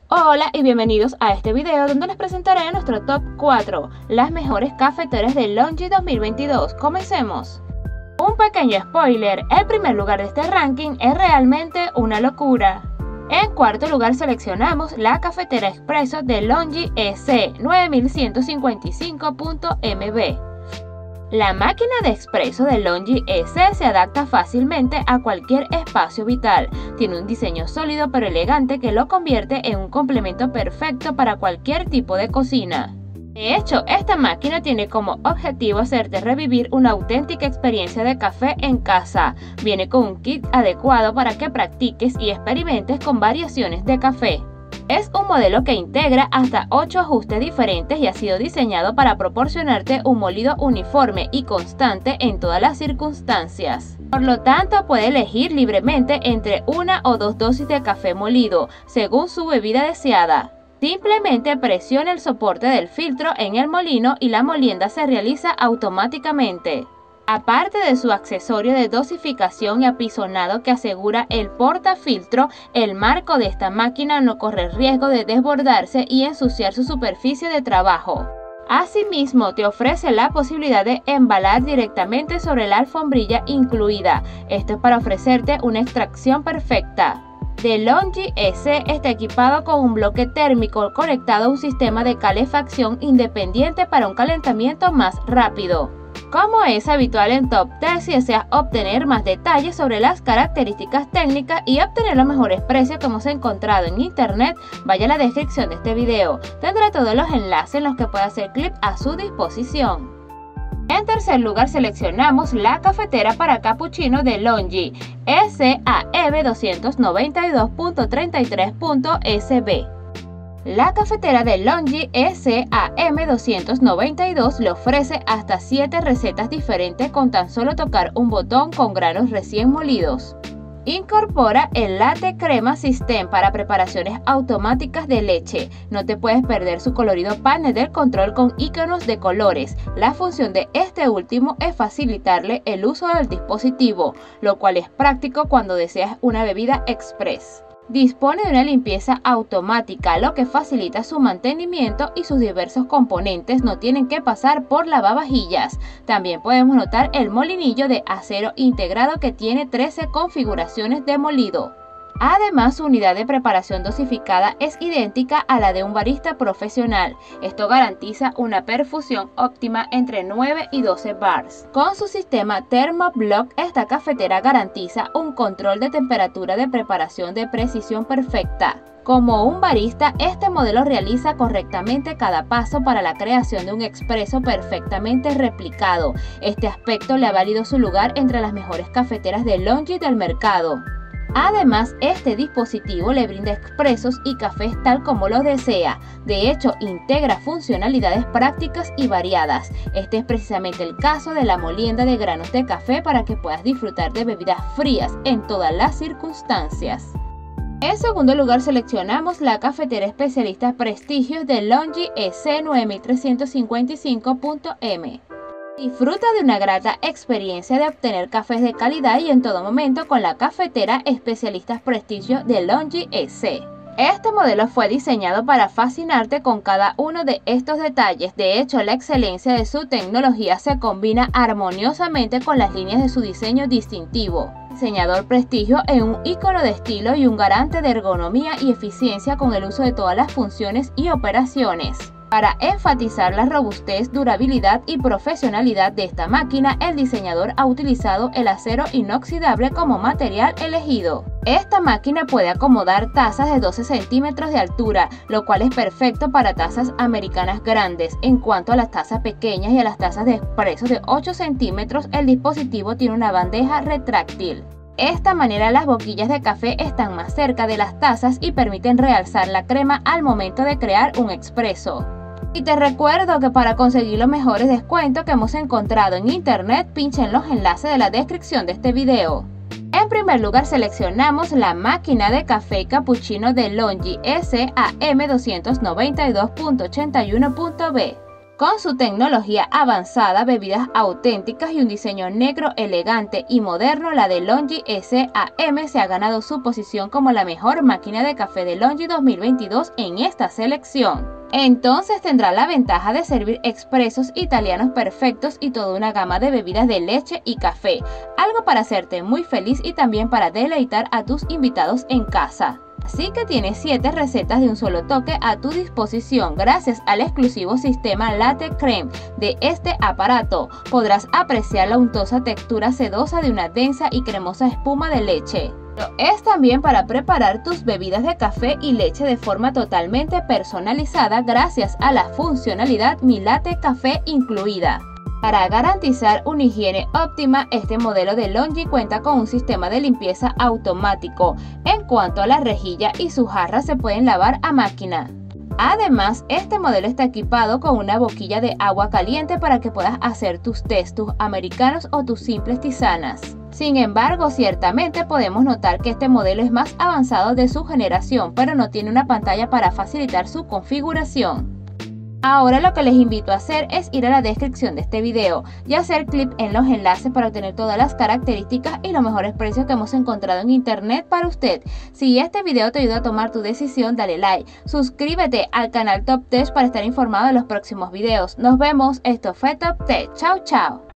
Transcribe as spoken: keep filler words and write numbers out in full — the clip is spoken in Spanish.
Hola y bienvenidos a este video donde les presentaré nuestro top cuatro, las mejores cafeteras de Longi dos mil veintidós. Comencemos. Un pequeño spoiler, el primer lugar de este ranking es realmente una locura. En cuarto lugar seleccionamos la cafetera expreso de Longi E C nueve mil ciento cincuenta y cinco punto M B. La máquina de expreso de Longi E C se adapta fácilmente a cualquier espacio vital. Tiene un diseño sólido pero elegante que lo convierte en un complemento perfecto para cualquier tipo de cocina. De hecho, esta máquina tiene como objetivo hacerte revivir una auténtica experiencia de café en casa. Viene con un kit adecuado para que practiques y experimentes con variaciones de café. Es un modelo que integra hasta ocho ajustes diferentes y ha sido diseñado para proporcionarte un molido uniforme y constante en todas las circunstancias. Por lo tanto, puede elegir libremente entre una o dos dosis de café molido, según su bebida deseada. Simplemente presiona el soporte del filtro en el molino y la molienda se realiza automáticamente. Aparte de su accesorio de dosificación y apisonado que asegura el portafiltro, el marco de esta máquina no corre riesgo de desbordarse y ensuciar su superficie de trabajo. Asimismo, te ofrece la posibilidad de embalar directamente sobre la alfombrilla incluida. Esto es para ofrecerte una extracción perfecta. De Longi E C está equipado con un bloque térmico conectado a un sistema de calefacción independiente para un calentamiento más rápido. Como es habitual en Top diez, si deseas obtener más detalles sobre las características técnicas y obtener los mejores precios que hemos encontrado en internet, vaya a la descripción de este video. Tendrá todos los enlaces en los que puede hacer clic a su disposición. En tercer lugar seleccionamos la cafetera para cappuccino de Longi E C A M doscientos noventa y dos punto treinta y tres punto S B. La cafetera de Longi E C A M doscientos noventa y dos le ofrece hasta siete recetas diferentes con tan solo tocar un botón con granos recién molidos. Incorpora el Latte Crema System para preparaciones automáticas de leche. No te puedes perder su colorido panel del control con iconos de colores. La función de este último es facilitarle el uso del dispositivo, lo cual es práctico cuando deseas una bebida express. Dispone de una limpieza automática, lo que facilita su mantenimiento y sus diversos componentes no tienen que pasar por lavavajillas. También podemos notar el molinillo de acero integrado que tiene trece configuraciones de molido. Además, su unidad de preparación dosificada es idéntica a la de un barista profesional. Esto garantiza una perfusión óptima entre nueve y doce bars. Con su sistema ThermoBlock, esta cafetera garantiza un control de temperatura de preparación de precisión perfecta. Como un barista, este modelo realiza correctamente cada paso para la creación de un expreso perfectamente replicado. Este aspecto le ha valido su lugar entre las mejores cafeteras de Longi del mercado. Además, este dispositivo le brinda expresos y cafés tal como los desea. De hecho, integra funcionalidades prácticas y variadas. Este es precisamente el caso de la molienda de granos de café para que puedas disfrutar de bebidas frías en todas las circunstancias. En segundo lugar seleccionamos la cafetera especialista Prestigio de Longi E C nueve mil trescientos cincuenta y cinco punto M. Disfruta de una grata experiencia de obtener cafés de calidad y en todo momento con la cafetera Especialistas Prestigio de Longi E C. Este modelo fue diseñado para fascinarte con cada uno de estos detalles. De hecho, la excelencia de su tecnología se combina armoniosamente con las líneas de su diseño distintivo. Diseñador Prestigio es un icono de estilo y un garante de ergonomía y eficiencia con el uso de todas las funciones y operaciones. Para enfatizar la robustez, durabilidad y profesionalidad de esta máquina, el diseñador ha utilizado el acero inoxidable como material elegido. Esta máquina puede acomodar tazas de doce centímetros de altura, lo cual es perfecto para tazas americanas grandes. En cuanto a las tazas pequeñas y a las tazas de expreso de ocho centímetros, el dispositivo tiene una bandeja retráctil. De esta manera las boquillas de café están más cerca de las tazas y permiten realzar la crema al momento de crear un expreso. Y te recuerdo que para conseguir los mejores descuentos que hemos encontrado en internet, pincha en los enlaces de la descripción de este video. En primer lugar seleccionamos la máquina de café cappuccino de Longi E C A M doscientos noventa y dos punto ochenta y uno punto B. Con su tecnología avanzada, bebidas auténticas y un diseño negro elegante y moderno, la DeLonghi S A M se ha ganado su posición como la mejor máquina de café DeLonghi dos mil veintidós en esta selección. Entonces tendrá la ventaja de servir expresos italianos perfectos y toda una gama de bebidas de leche y café, algo para hacerte muy feliz y también para deleitar a tus invitados en casa. Así que tienes siete recetas de un solo toque a tu disposición. Gracias al exclusivo sistema Latte Creme de este aparato, podrás apreciar la untuosa textura sedosa de una densa y cremosa espuma de leche. Es también para preparar tus bebidas de café y leche de forma totalmente personalizada gracias a la funcionalidad Mi Latte Café incluida. Para garantizar una higiene óptima, este modelo DeLonghi cuenta con un sistema de limpieza automático. En cuanto a la rejilla y su jarra, se pueden lavar a máquina. Además, este modelo está equipado con una boquilla de agua caliente para que puedas hacer tus tés, tus americanos o tus simples tisanas. Sin embargo, ciertamente podemos notar que este modelo es más avanzado de su generación, pero no tiene una pantalla para facilitar su configuración. Ahora lo que les invito a hacer es ir a la descripción de este video y hacer clic en los enlaces para obtener todas las características y los mejores precios que hemos encontrado en internet para usted. Si este video te ayuda a tomar tu decisión, dale like, suscríbete al canal Top Tech para estar informado de los próximos videos. Nos vemos, esto fue Top Tech, chao chao.